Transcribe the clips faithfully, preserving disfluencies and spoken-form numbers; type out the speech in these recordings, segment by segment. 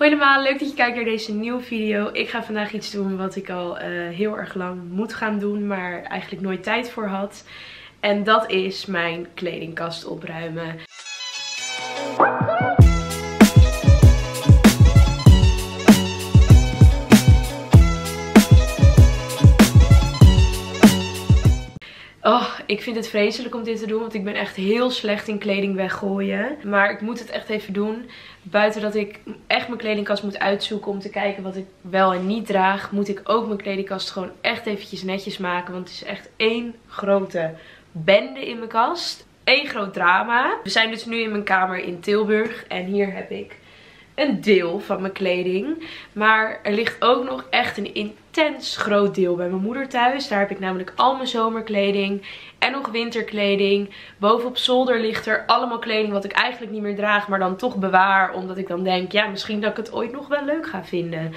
Hoi allemaal, leuk dat je kijkt naar deze nieuwe video. Ik ga vandaag iets doen wat ik al uh, heel erg lang moet gaan doen, maar eigenlijk nooit tijd voor had. En dat is mijn kledingkast opruimen. Oh, ik vind het vreselijk om dit te doen, want ik ben echt heel slecht in kleding weggooien. Maar ik moet het echt even doen. Buiten dat ik echt mijn kledingkast moet uitzoeken om te kijken wat ik wel en niet draag, moet ik ook mijn kledingkast gewoon echt eventjes netjes maken. Want het is echt één grote bende in mijn kast. Eén groot drama. We zijn dus nu in mijn kamer in Tilburg en hier heb ik een deel van mijn kleding. Maar er ligt ook nog echt een intens groot deel bij mijn moeder thuis. Daar heb ik namelijk al mijn zomerkleding en nog winterkleding. Boven op zolder ligt er allemaal kleding wat ik eigenlijk niet meer draag, maar dan toch bewaar. Omdat ik dan denk, ja, misschien dat ik het ooit nog wel leuk ga vinden.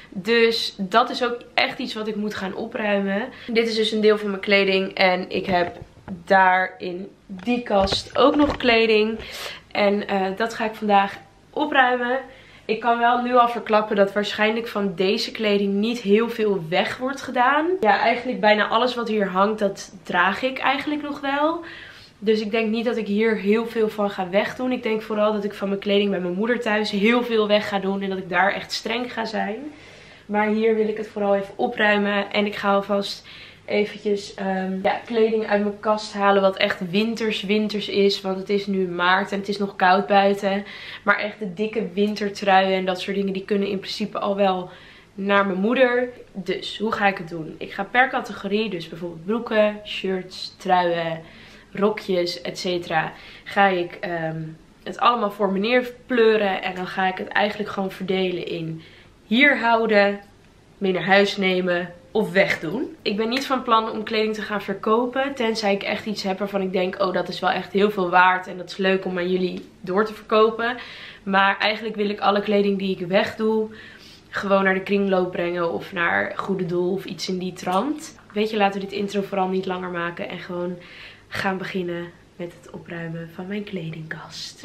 Dus dat is ook echt iets wat ik moet gaan opruimen. Dit is dus een deel van mijn kleding en ik heb daar in die kast ook nog kleding. En uh, dat ga ik vandaag opruimen. Ik kan wel nu al verklappen dat waarschijnlijk van deze kleding niet heel veel weg wordt gedaan. Ja, eigenlijk bijna alles wat hier hangt, dat draag ik eigenlijk nog wel. Dus ik denk niet dat ik hier heel veel van ga wegdoen. Ik denk vooral dat ik van mijn kleding bij mijn moeder thuis heel veel weg ga doen. En dat ik daar echt streng ga zijn. Maar hier wil ik het vooral even opruimen. En ik ga alvast eventjes um, ja, kleding uit mijn kast halen wat echt winters winters is. Want het is nu maart en het is nog koud buiten. Maar echt de dikke wintertruien en dat soort dingen, die kunnen in principe al wel naar mijn moeder. Dus hoe ga ik het doen? Ik ga per categorie, dus bijvoorbeeld broeken, shirts, truien, rokjes, et cetera. Ga ik um, het allemaal voor me neerpleuren. En dan ga ik het eigenlijk gewoon verdelen in hier houden, mee naar huis nemen of wegdoen. Ik ben niet van plan om kleding te gaan verkopen. Tenzij ik echt iets heb waarvan ik denk, oh, dat is wel echt heel veel waard. En dat is leuk om aan jullie door te verkopen. Maar eigenlijk wil ik alle kleding die ik wegdoe gewoon naar de kringloop brengen. Of naar goede doel of iets in die trant. Weet je, laten we dit intro vooral niet langer maken. En gewoon gaan beginnen met het opruimen van mijn kledingkast.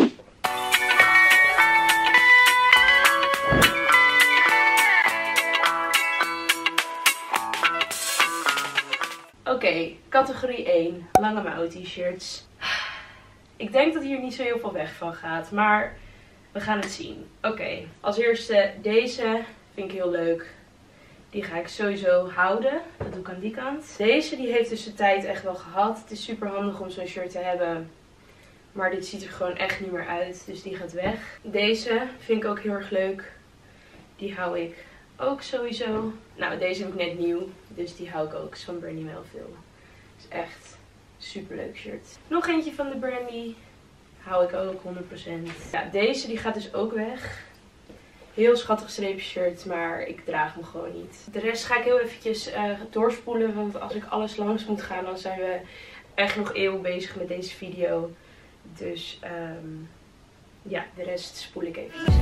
Oké, okay, categorie één. Lange mouw t-shirts. Ik denk dat hier niet zo heel veel weg van gaat. Maar we gaan het zien. Oké, okay, als eerste deze. Vind ik heel leuk. Die ga ik sowieso houden. Dat doe ik aan die kant. Deze die heeft dus de tijd echt wel gehad. Het is super handig om zo'n shirt te hebben. Maar dit ziet er gewoon echt niet meer uit. Dus die gaat weg. Deze vind ik ook heel erg leuk. Die hou ik ook sowieso. Nou, deze heb ik net nieuw. Dus die hou ik ook. Is van Brandy Melville. Is echt super leuk shirt. Nog eentje van de Brandy. Hou ik ook honderd procent. Ja, deze die gaat dus ook weg. Heel schattig streepje shirt, maar ik draag hem gewoon niet. De rest ga ik heel eventjes uh, doorspoelen. Want als ik alles langs moet gaan, dan zijn we echt nog eeuwen bezig met deze video. Dus um, ja, de rest spoel ik eventjes.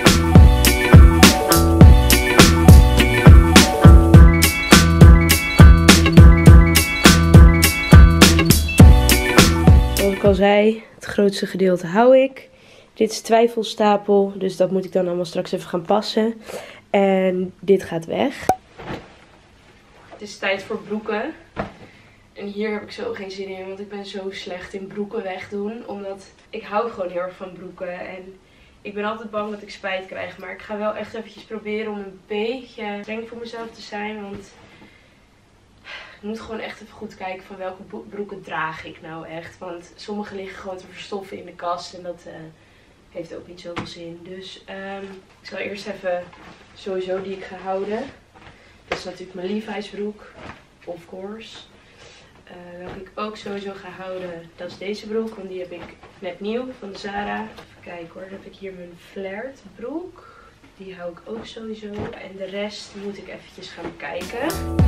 Zoals ik al zei, het grootste gedeelte hou ik. Dit is twijfelstapel, dus dat moet ik dan allemaal straks even gaan passen. En dit gaat weg. Het is tijd voor broeken. En hier heb ik zo geen zin in, want ik ben zo slecht in broeken wegdoen. Omdat ik hou gewoon heel erg van broeken. En ik ben altijd bang dat ik spijt krijg. Maar ik ga wel echt eventjes proberen om een beetje streng voor mezelf te zijn. Want ik moet gewoon echt even goed kijken van welke broeken draag ik nou echt. Want sommige liggen gewoon te verstoffen in de kast. En dat uh, heeft ook niet zoveel zin. Dus um, ik zal eerst even sowieso die ik ga houden. Dat is natuurlijk mijn Levi's broek. Of course. Uh, welke ik ook sowieso ga houden, dat is deze broek. Want die heb ik net nieuw van de Zara. Even kijken hoor, dan heb ik hier mijn flared broek. Die hou ik ook sowieso. En de rest moet ik eventjes gaan kijken.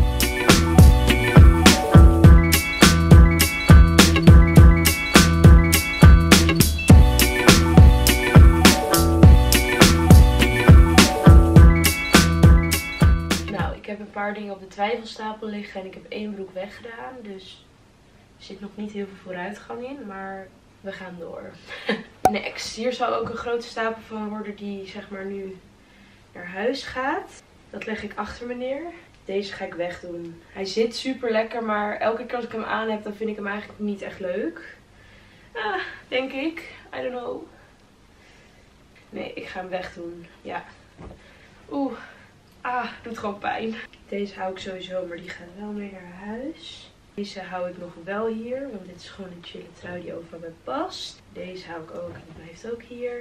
Een paar dingen op de twijfelstapel liggen en ik heb één broek weggedaan, dus er zit nog niet heel veel vooruitgang in, maar we gaan door. Next, hier zal ook een grote stapel van worden die zeg maar nu naar huis gaat. Dat leg ik achter me neer. Deze ga ik wegdoen. Hij zit super lekker, maar elke keer als ik hem aan heb, dan vind ik hem eigenlijk niet echt leuk. Ah, denk ik. I don't know. Nee, ik ga hem wegdoen. Ja. Oeh. Ah, doet gewoon pijn. Deze hou ik sowieso, maar die gaat wel mee naar huis. Deze hou ik nog wel hier, want dit is gewoon een chille trui die overal bij past. Deze hou ik ook en die blijft ook hier.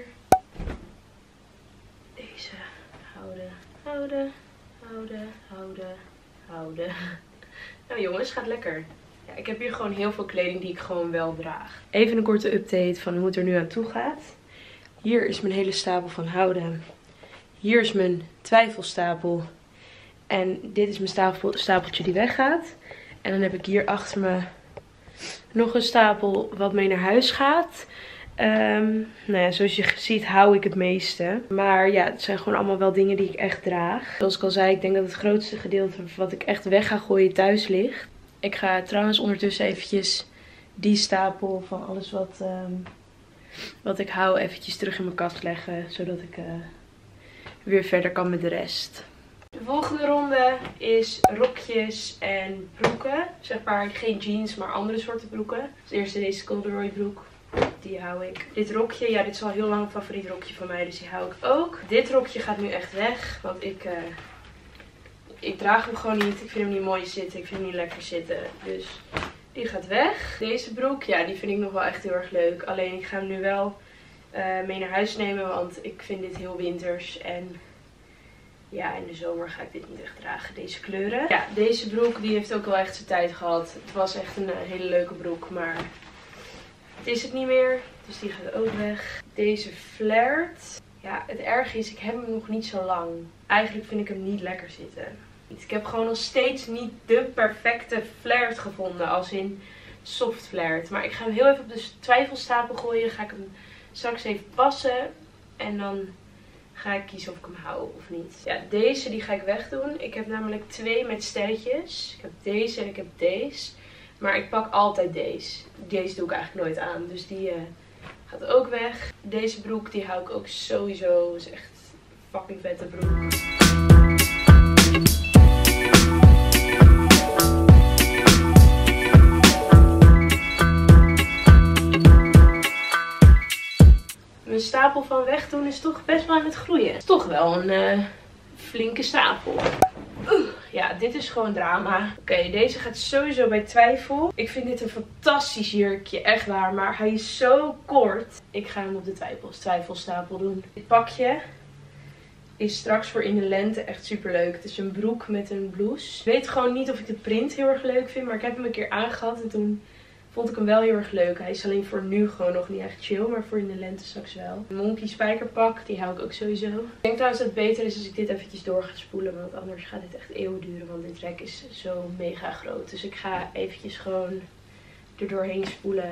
Deze houden, houden, houden, houden, houden. Nou jongens, gaat lekker. Ja, ik heb hier gewoon heel veel kleding die ik gewoon wel draag. Even een korte update van hoe het er nu aan toe gaat. Hier is mijn hele stapel van houden. Hier is mijn twijfelstapel. En dit is mijn stapel, stapeltje die weggaat. En dan heb ik hier achter me nog een stapel wat mee naar huis gaat. Um, nou ja, zoals je ziet hou ik het meeste. Maar ja, het zijn gewoon allemaal wel dingen die ik echt draag. Zoals ik al zei, ik denk dat het grootste gedeelte wat ik echt weg ga gooien thuis ligt. Ik ga trouwens ondertussen eventjes die stapel van alles wat, um, wat ik hou eventjes terug in mijn kast leggen. Zodat ik uh, weer verder kan met de rest. De volgende ronde is rokjes en broeken. Zeg maar geen jeans, maar andere soorten broeken. Als eerste deze corduroy broek. Die hou ik. Dit rokje, ja dit is al heel lang een favoriet rokje van mij, dus die hou ik ook. Dit rokje gaat nu echt weg, want ik, uh, ik draag hem gewoon niet. Ik vind hem niet mooi zitten, ik vind hem niet lekker zitten. Dus die gaat weg. Deze broek, ja die vind ik nog wel echt heel erg leuk. Alleen ik ga hem nu wel uh, mee naar huis nemen, want ik vind dit heel winters. En ja, in de zomer ga ik dit niet echt dragen, deze kleuren. Ja, deze broek die heeft ook wel echt zijn tijd gehad. Het was echt een uh, hele leuke broek, maar het is het niet meer. Dus die gaat ook weg. Deze flared. Ja, het erge is, ik heb hem nog niet zo lang. Eigenlijk vind ik hem niet lekker zitten. Ik heb gewoon nog steeds niet de perfecte flared gevonden. Als in soft flared. Maar ik ga hem heel even op de twijfelstapel gooien. Ga ik hem straks even passen. En dan ga ik kiezen of ik hem hou of niet. Ja, deze die ga ik wegdoen. Ik heb namelijk twee met sterretjes. Ik heb deze en ik heb deze. Maar ik pak altijd deze. Deze doe ik eigenlijk nooit aan. Dus die uh, gaat ook weg. Deze broek die hou ik ook sowieso. Dat is echt een fucking vette broek. Mijn stapel van wegdoen is toch best wel aan het groeien. Is toch wel een uh, flinke stapel. Oeh. Ja, dit is gewoon drama. Oké, okay, deze gaat sowieso bij twijfel. Ik vind dit een fantastisch jurkje, echt waar. Maar hij is zo kort. Ik ga hem op de twijfels, twijfelstapel doen. Dit pakje is straks voor in de lente echt super leuk. Het is een broek met een blouse. Ik weet gewoon niet of ik de print heel erg leuk vind. Maar ik heb hem een keer aangehad en toen vond ik hem wel heel erg leuk. Hij is alleen voor nu gewoon nog niet echt chill, maar voor in de lente straks wel. Een Monkey spijkerpak, die hou ik ook sowieso. Ik denk trouwens dat het beter is als ik dit eventjes door ga spoelen, want anders gaat dit echt eeuwen duren, want dit rek is zo mega groot. Dus ik ga eventjes gewoon er doorheen spoelen.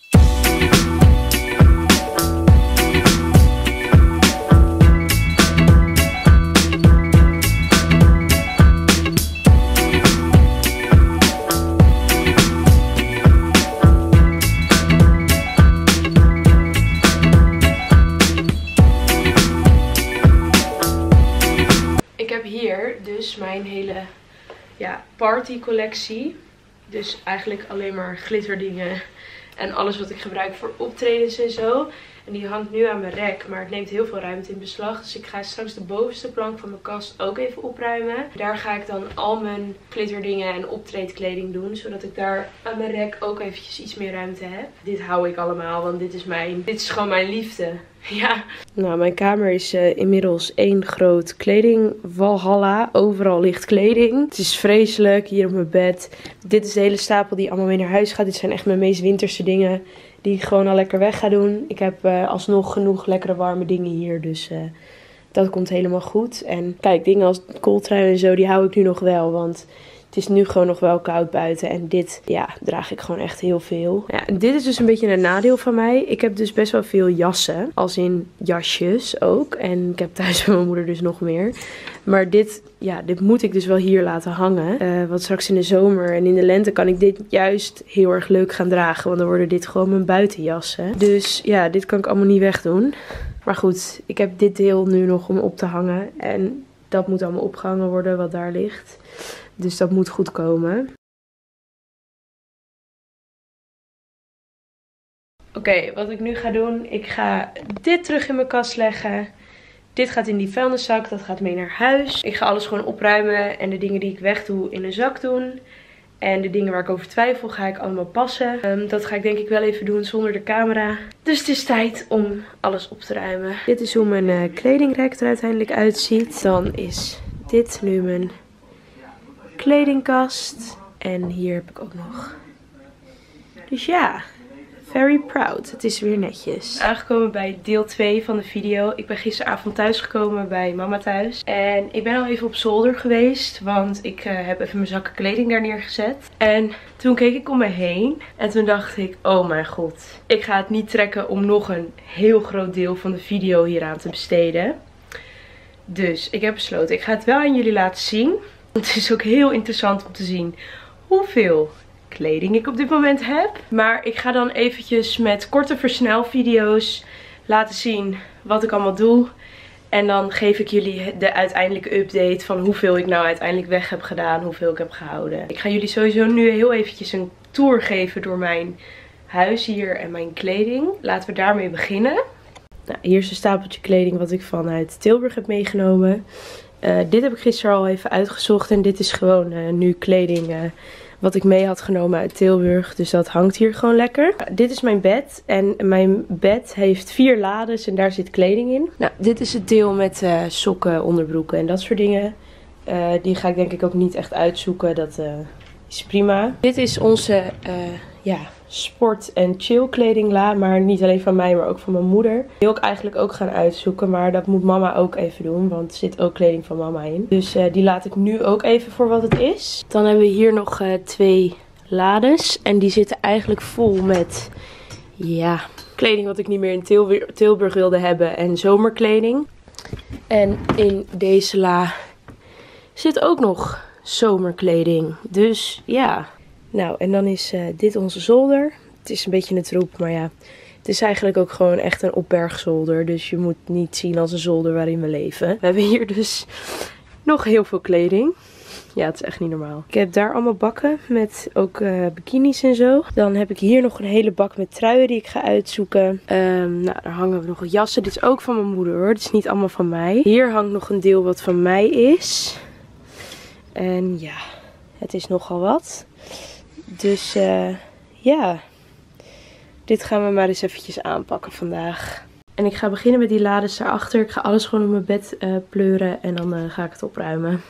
Dus mijn hele ja, partycollectie. Dus eigenlijk alleen maar glitterdingen en alles wat ik gebruik voor optredens en zo. En die hangt nu aan mijn rek, maar het neemt heel veel ruimte in beslag. Dus ik ga straks de bovenste plank van mijn kast ook even opruimen. Daar ga ik dan al mijn glitterdingen en optreedkleding doen. Zodat ik daar aan mijn rek ook eventjes iets meer ruimte heb. Dit hou ik allemaal, want dit is mijn, dit is gewoon mijn liefde. Ja. Nou, mijn kamer is uh, inmiddels één groot kledingwalhalla. Overal ligt kleding. Het is vreselijk. Hier op mijn bed. Dit is de hele stapel die allemaal mee naar huis gaat. Dit zijn echt mijn meest winterse dingen die ik gewoon al lekker weg ga doen. Ik heb uh, alsnog genoeg lekkere warme dingen hier. Dus uh, dat komt helemaal goed. En kijk, dingen als kooltrui en zo, die hou ik nu nog wel. Want het is nu gewoon nog wel koud buiten. En dit, ja, draag ik gewoon echt heel veel. Ja, en dit is dus een beetje een nadeel van mij. Ik heb dus best wel veel jassen. Als in jasjes ook. En ik heb thuis bij mijn moeder dus nog meer. Maar dit, ja, dit moet ik dus wel hier laten hangen. Uh, want straks in de zomer en in de lente kan ik dit juist heel erg leuk gaan dragen. Want dan worden dit gewoon mijn buitenjassen. Dus ja, dit kan ik allemaal niet wegdoen. Maar goed, ik heb dit deel nu nog om op te hangen. En dat moet allemaal opgehangen worden wat daar ligt. Dus dat moet goed komen. Oké, okay, wat ik nu ga doen, ik ga dit terug in mijn kast leggen. Dit gaat in die vuilniszak, dat gaat mee naar huis. Ik ga alles gewoon opruimen en de dingen die ik wegdoe in een zak doen. En de dingen waar ik over twijfel ga ik allemaal passen. Um, dat ga ik denk ik wel even doen zonder de camera. Dus het is tijd om alles op te ruimen. Dit is hoe mijn uh, kledingrek er uiteindelijk uitziet. Dan is dit nu mijn kledingkast. En hier heb ik ook nog. Dus ja, very proud. Het is weer netjes. Aangekomen bij deel twee van de video. Ik ben gisteravond thuisgekomen bij mama thuis. En ik ben al even op zolder geweest. Want ik uh, heb even mijn zakken kleding daar neergezet. En toen keek ik om me heen. En toen dacht ik, oh mijn god. Ik ga het niet trekken om nog een heel groot deel van de video hieraan te besteden. Dus ik heb besloten, ik ga het wel aan jullie laten zien. Het is ook heel interessant om te zien hoeveel kleding ik op dit moment heb. Maar ik ga dan eventjes met korte versnelvideo's laten zien wat ik allemaal doe. En dan geef ik jullie de uiteindelijke update van hoeveel ik nou uiteindelijk weg heb gedaan. Hoeveel ik heb gehouden. Ik ga jullie sowieso nu heel eventjes een tour geven door mijn huis hier en mijn kleding. Laten we daarmee beginnen. Nou, hier is een stapeltje kleding wat ik vanuit Tilburg heb meegenomen. Uh, dit heb ik gisteren al even uitgezocht. En dit is gewoon uh, nu kleding... Uh, wat ik mee had genomen uit Tilburg. Dus dat hangt hier gewoon lekker. Nou, dit is mijn bed. En mijn bed heeft vier lades. En daar zit kleding in. Nou, dit is het deel met uh, sokken, onderbroeken en dat soort dingen. Uh, die ga ik denk ik ook niet echt uitzoeken. Dat uh, is prima. Dit is onze uh, ja, sport- en chill kledingla. Maar niet alleen van mij, maar ook van mijn moeder. Die wil ik eigenlijk ook gaan uitzoeken. Maar dat moet mama ook even doen. Want er zit ook kleding van mama in. Dus uh, die laat ik nu ook even voor wat het is. Dan hebben we hier nog uh, twee lades. En die zitten eigenlijk vol met... Ja, kleding wat ik niet meer in Tilburg, Tilburg wilde hebben. En zomerkleding. En in deze la zit ook nog zomerkleding. Dus ja... Nou, en dan is uh, dit onze zolder. Het is een beetje een troep, maar ja. Het is eigenlijk ook gewoon echt een opbergzolder. Dus je moet niet zien als een zolder waarin we leven. We hebben hier dus nog heel veel kleding. Ja, het is echt niet normaal. Ik heb daar allemaal bakken met ook uh, bikinis en zo. Dan heb ik hier nog een hele bak met truien die ik ga uitzoeken. Um, nou, daar hangen we nog jassen. Dit is ook van mijn moeder hoor. Dit is niet allemaal van mij. Hier hangt nog een deel wat van mij is. En ja, het is nogal wat. Dus uh, ja, dit gaan we maar eens eventjes aanpakken vandaag. En ik ga beginnen met die lades daarachter. Ik ga alles gewoon op mijn bed uh, pleuren en dan uh, ga ik het opruimen.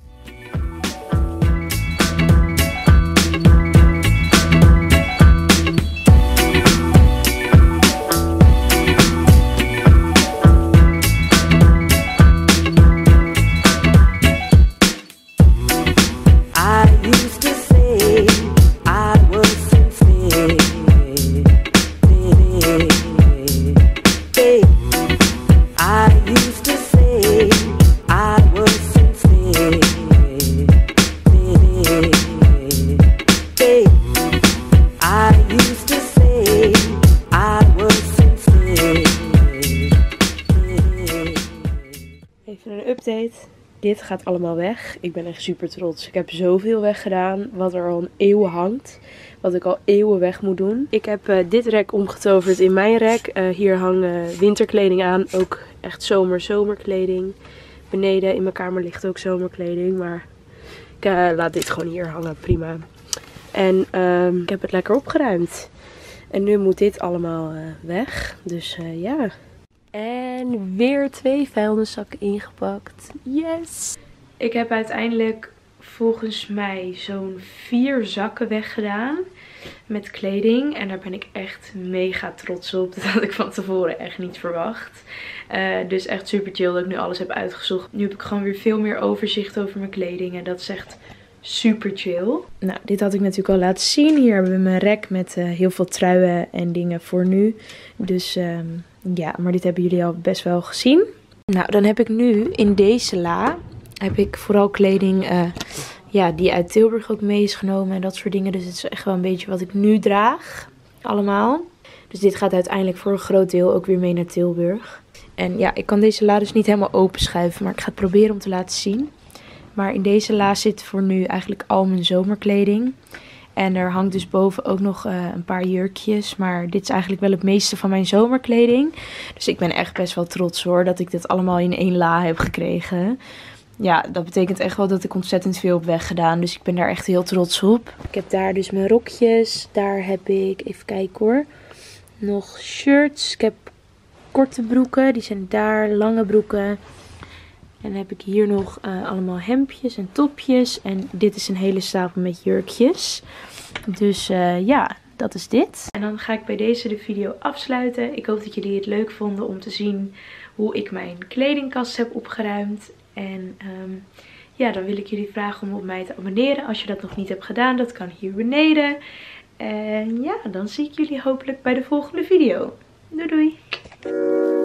Dit gaat allemaal weg. Ik ben echt super trots. Ik heb zoveel weggedaan wat er al een eeuw hangt. Wat ik al eeuwen weg moet doen. Ik heb uh, dit rek omgetoverd in mijn rek. Uh, hier hangt winterkleding aan. Ook echt zomer-zomerkleding. Beneden in mijn kamer ligt ook zomerkleding. Maar ik uh, laat dit gewoon hier hangen. Prima. En uh, ik heb het lekker opgeruimd. En nu moet dit allemaal uh, weg. Dus uh, ja... En weer twee vuilniszakken ingepakt. Yes! Ik heb uiteindelijk volgens mij zo'n vier zakken weggedaan met kleding. En daar ben ik echt mega trots op. Dat had ik van tevoren echt niet verwacht. Uh, dus echt super chill dat ik nu alles heb uitgezocht. Nu heb ik gewoon weer veel meer overzicht over mijn kleding. En dat is echt super chill. Nou, dit had ik natuurlijk al laten zien. Hier hebben we mijn rek met uh, heel veel truien en dingen voor nu. Dus... Um, Ja, maar dit hebben jullie al best wel gezien. Nou, dan heb ik nu in deze la, heb ik vooral kleding uh, ja, die uit Tilburg ook mee is genomen en dat soort dingen. Dus het is echt wel een beetje wat ik nu draag, allemaal. Dus dit gaat uiteindelijk voor een groot deel ook weer mee naar Tilburg. En ja, ik kan deze la dus niet helemaal openschuiven, maar ik ga het proberen om te laten zien. Maar in deze la zit voor nu eigenlijk al mijn zomerkleding. En er hangt dus boven ook nog uh, een paar jurkjes. Maar dit is eigenlijk wel het meeste van mijn zomerkleding. Dus ik ben echt best wel trots hoor, dat ik dit allemaal in één la heb gekregen. Ja, dat betekent echt wel dat ik ontzettend veel heb weggedaan. Dus ik ben daar echt heel trots op. Ik heb daar dus mijn rokjes. Daar heb ik, even kijken hoor, nog shirts. Ik heb korte broeken, die zijn daar, lange broeken. En dan heb ik hier nog uh, allemaal hemdjes en topjes. En dit is een hele stapel met jurkjes. Dus uh, ja, dat is dit. En dan ga ik bij deze de video afsluiten. Ik hoop dat jullie het leuk vonden om te zien hoe ik mijn kledingkast heb opgeruimd. En um, ja, dan wil ik jullie vragen om op mij te abonneren. Als je dat nog niet hebt gedaan, dat kan hier beneden. En ja, dan zie ik jullie hopelijk bij de volgende video. Doei doei!